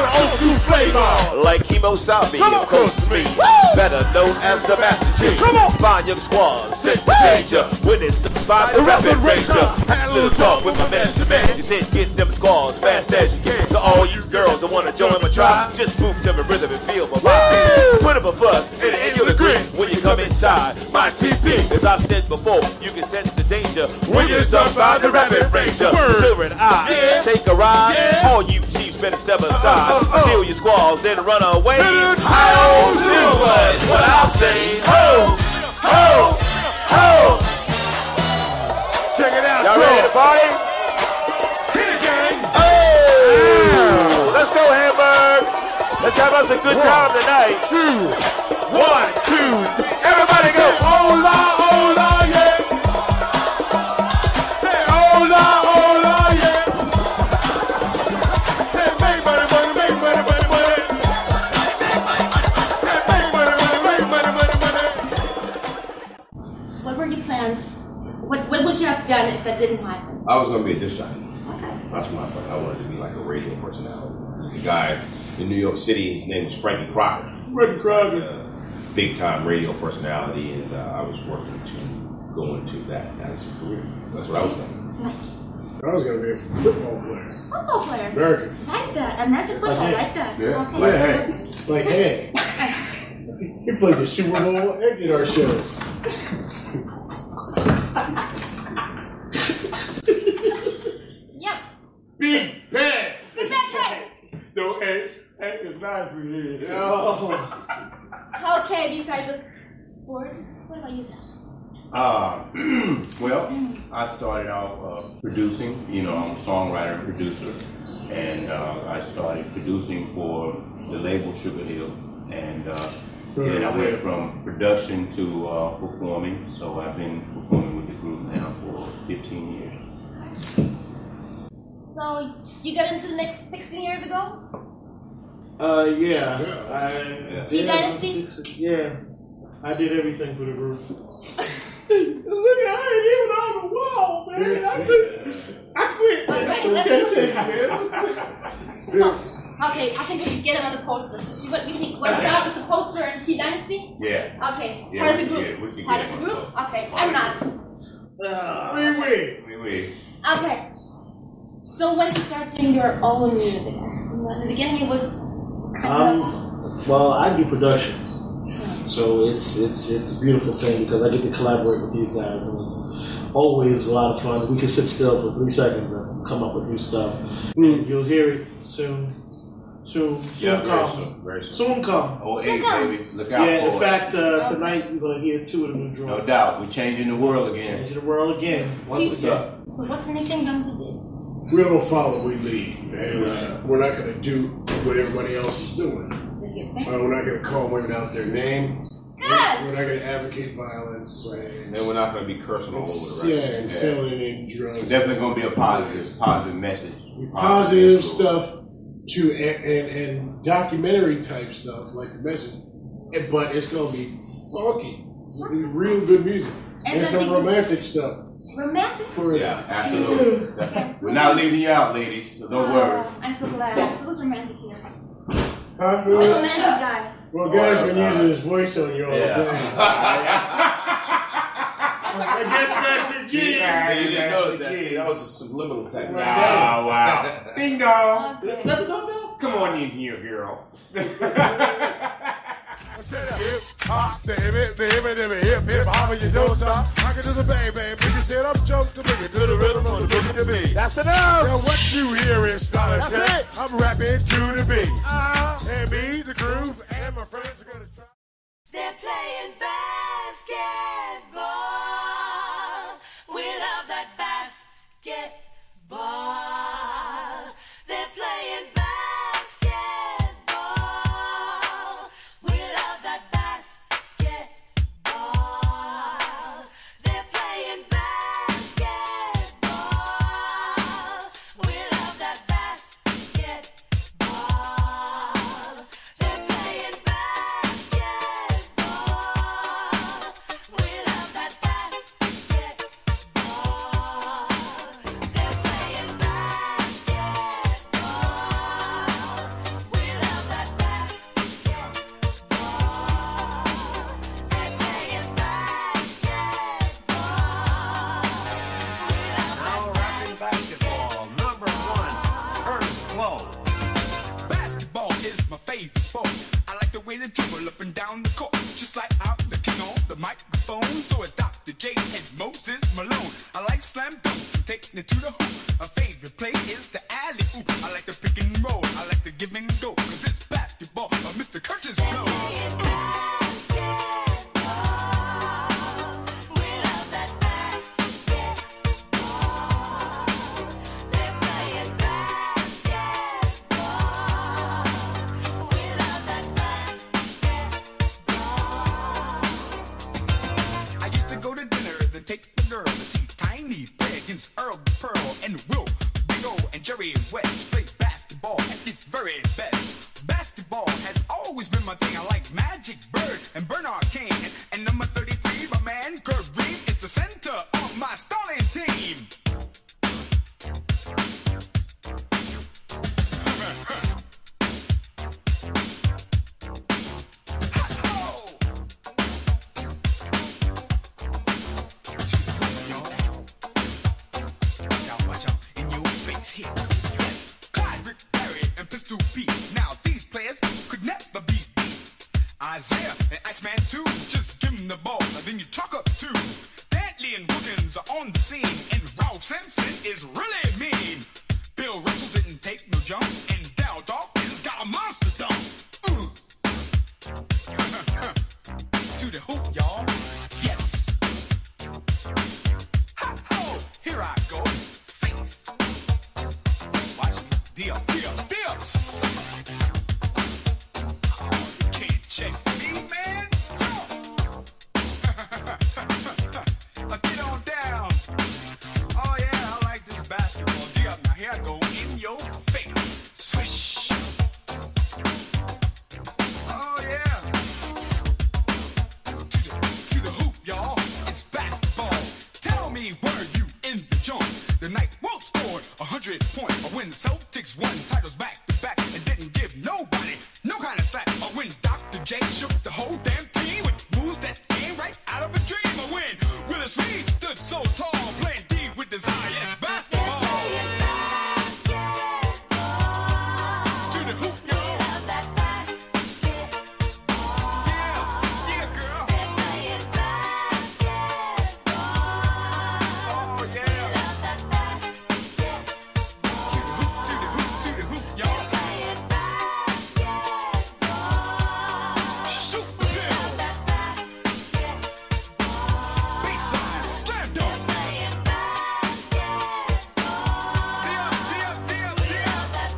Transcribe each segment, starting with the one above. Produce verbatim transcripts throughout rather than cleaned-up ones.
old school flavor. Like Kemosabe, of course it's me. Better known as the Master G. Come on. Fine young squad, sense the danger. Witness the by the Rapid Ranger. Had a little talk with my master man. You said get them squads fast as you can. To all you girls that wanna join my tribe, just move to the rhythm and feel my vibe. Put up a fuss and an you'll agree when you come inside my T P. As I've said before, you can sense the danger when you're stuck by the Rapid Ranger. Silver and I Yeah. take a ride. Yeah. All you chiefs better step aside. Uh, uh, uh. Steal your squads, then run away. Ho, Silver is what I'll say. Ho, ho, ho. Check it out, Y'all Joe. ready to party? Hit it, gang. Oh, let's go, Hamburg. Let's have us a good One, time tonight. Two, one, two. Everybody go. Hola, hola, yeah. Say hola, hola, yeah. Say make money, money, make money, money, money. Say make money, money, make money, money, money. So what were your plans? What what would you have done if that didn't happen? I was gonna be a disc jockey. Okay. That's my plan. I wanted to be like a radio personality. There's a guy in New York City. His name was Frankie Crocker. Frankie Crocker. Uh, big time radio personality, and uh, I was working to go into that as a career. That's what I was doing. Mike. I was going to be a football player. Football player. American. Like that. American football. Like Like that. Yeah. Okay. Like Hank. Like Hank. He played the Super Bowl and did our shows. Yep. Big Ben. Big Ben, hey. No, Hank. Hank is nice with you. Oh. Okay, besides the sports, what about yourself? Uh, well, I started off uh, producing. You know, I'm a songwriter and producer, and uh, I started producing for the label Sugar Hill, and uh, then I went from production to uh, performing. So I've been performing with the group now for fifteen years. So you got into the mix sixteen years ago? Uh, yeah. I Yeah. T Dynasty? Yeah. I did everything for the group. Look at I ain't even on the wall, man. I quit. I quit. But wait, let's So, okay, I think we should get him on the poster. So she went, we need one shot with the poster and T Dynasty? Yeah. Okay, Yeah, part of we the should group. get- we should Part get of the him on group? the Okay, Part I'm of not. Uh, wait, wait. Wait, wait. Okay. So when did you start doing your own music? In the beginning it was kind of... Um, well, I do production. So it's it's it's a beautiful thing because I get to collaborate with these guys, and it's always a lot of fun. We can sit still for three seconds and come up with new stuff. And you'll hear it soon, soon, soon Yeah, very come, soon, very soon. soon come. Oh, Soon hey, come. baby, look out Yeah, for in it. fact, uh, tonight you're gonna hear two of the new No drums. doubt, we're changing the world again. Changing the world again, once T- again. So what's the new thing going to do? We're gonna follow, we lead, and uh, we're not gonna do what everybody else is doing. Is it your Uh, band? we're not gonna call women out their name. Good! We're not gonna advocate violence. And, And we're not going to be cursing all over the record. yeah, and selling and drugs. It's definitely going to be a positive, positive message. Positive influence. stuff to and, and, and documentary type stuff like the message, And- but it's gonna be funky. It's gonna be real good music And and then some we- romantic stuff. Romantic? For Yeah, absolutely. Okay. We're not leaving you out, ladies, so don't worry. Oh, I'm so glad. So who's romantic here? Huh? Who's the romantic guy? Well, Guy's been Uh, using his voice on you all Yeah. day. I guess Master G. Yeah, you didn't notice that. See, that was a subliminal technique. Wow, wow. Ding dong. Okay. Let it go now. Come on in here, girl. Hip hop, the hip hip, the hip hip, the hip hip hop, and you don't stop. I can do the bang bang, but you said I'm choked to bring it to the rhythm on the boogie to beat. That's enough. Now what you hear is not a That's test. it. I'm rapping to the beat. Uh, and me, the groove, and my friends are gonna try. They're playing basketball. We love that basketball. They're playing basketball. We love that basketball. They're playing basketball. We love that basketball. They're playing basketball. We love that Doctor J and Moses Malone. I like slam dunks and taking it to the hoop. My favorite play is the alley oop. I like the pick and roll. I like the give and go. Cause it's basketball of Mister Curtis Blow. Take the girl to see Tiny play against Earl the Pearl and Will, Big O, and Jerry West. Play basketball at its very best. Basketball has always been my thing. I like Magic Bird and Bernard King. And, and number thirty-three, my man, Kurt Green, is the center of my starting team. Yes, Clyde, Rick Perry, and Pistol Pete. Now these players could never be beat. Isaiah and Iceman too. Just give them the ball, and then you talk up too. Dantley and Wiggins are on the scene, and Ralph Sampson is really mean. Bill Russell didn't take no jump, and Dow Dawkins got a monster dunk. Uh. To the hoop, y'all. Yes. Ha ho! Here I go. Face. Watch me. Deal, deal, dips. Oh, you can't check me, man. Get on down. Oh yeah, I like this basketball. Deal. Now here I go in your face. Swish. Oh yeah. To the, to the hoop, y'all. It's basketball. Tell me, were you in the joint the night Wilt scored a hundred points, or when the Celtics won titles back to back and didn't give nobody no kind of slack, or when Doctor J shook the whole damn team with moves that came right out of a dream, or when Willis Reed stood so tall playing D with desire. Yes, basketball. To the hoop, y'all. Yeah, yeah, girl. Oh yeah. To the hoop, to the hoop, to the hoop, y'all. Shoot the bill. Baseline, slam dunk. Dip, dip, dip, dip.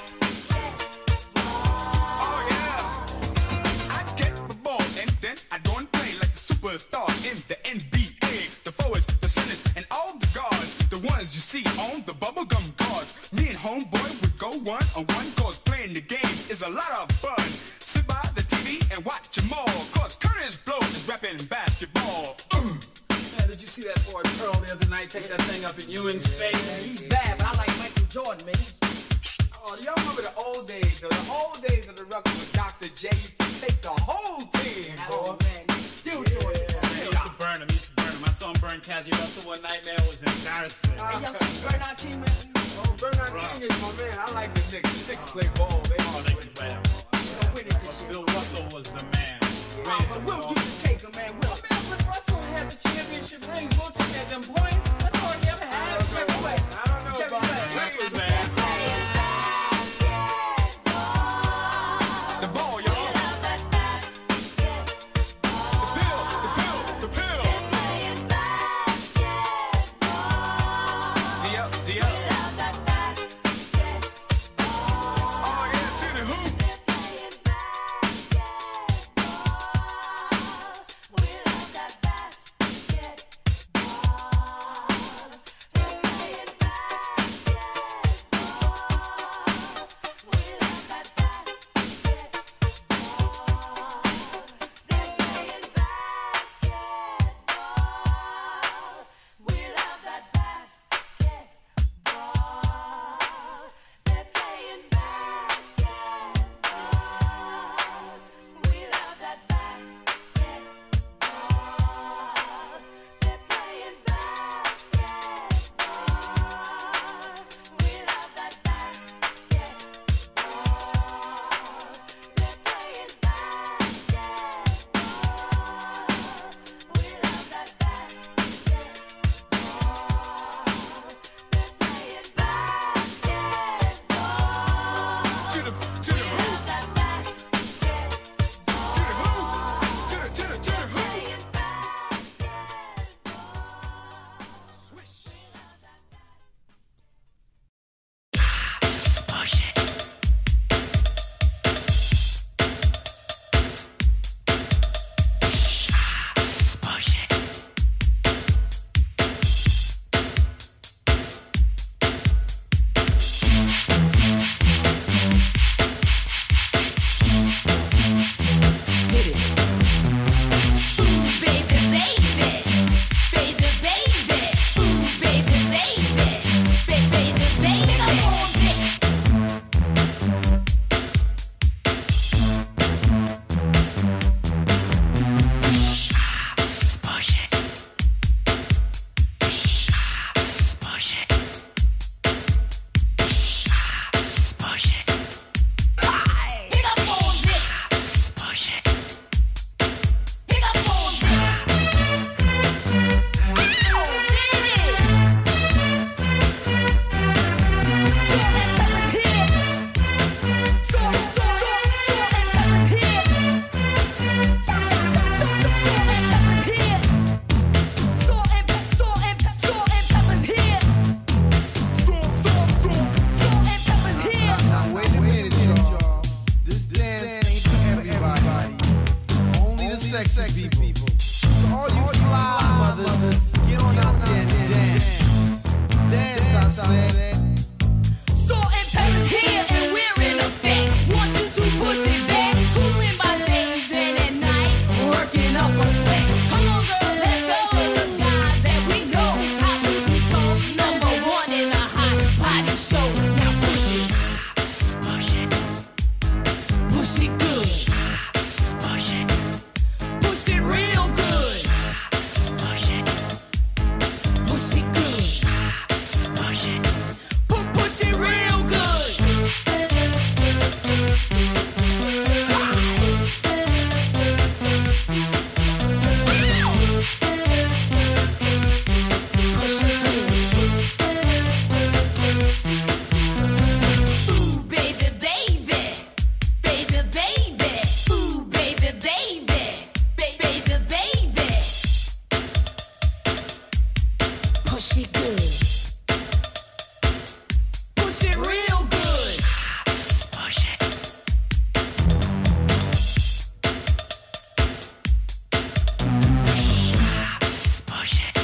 Oh yeah. I get the ball and then I go and play like the superstar in the N B A. The forwards, the centers, and all the guards, the ones you see on the bubblegum cards. Me and homeboy would go one on one, cause playing the game is a lot of fun. Sit by the T V and watch them all, cause Curtis Blow is rapping basketball. Uh. Man, did you see that boy Pearl the other night take that thing up in Ewing's face? Man, he's bad, but I like Michael Jordan, man. He's... Oh, do y'all remember the old days, though? The old days of the record with Doctor J used to take the whole team, boy. Oh, man, still doing it. Man, he used to burn him, he used to burn him. I saw him burn Cassie Russell one night, man. It was embarrassing. Uh, hey, y'all see Bernard King, man? Oh, Bernard King is my man. I like the Knicks. The Knicks play ball. They Oh, they can play that ball. Bill, Bill Russell was the man. oh, but Will used to take him, man. Will. Man, when Russell had the championship rings, Will took at them points. That's all he ever had. Jerry West. I don't know Jerry about West. that. Russell's bad. The ball, y'all. The pill, the pill, the pill. The up, the up. Oh yeah, to the hoop. push it good. Push it real good. Push it. Push it.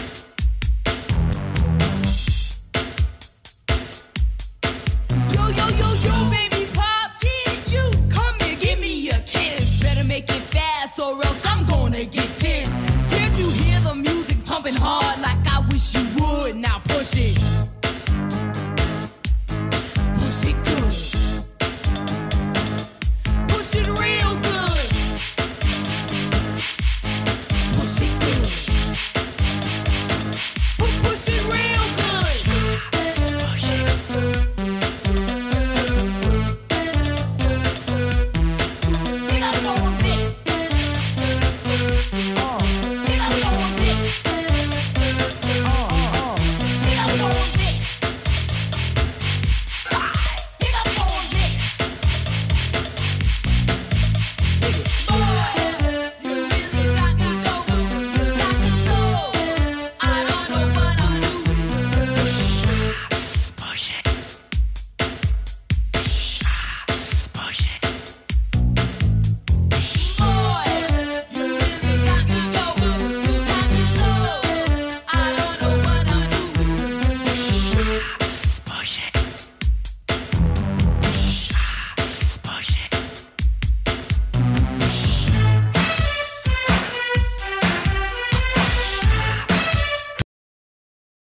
Yo, yo, yo, yo, baby pop, yeah, you come here, give me a kiss. Better make it fast or else I'm gonna get pissed. Can't you hear the music pumping hard like I wish you would? Now push it.